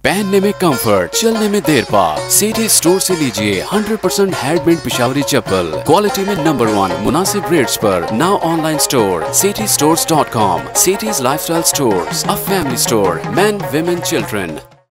पहनने में कंफर्ट, चलने में देर पा। सेठी स्टोर से लीजिए 100% हैंडमेड पिशावरी चप्पल, क्वालिटी में नंबर 1, मुनासिब रेट्स पर। Now online store sethistores.com। Sethi's Lifestyle Stores, a family store, men, women, children।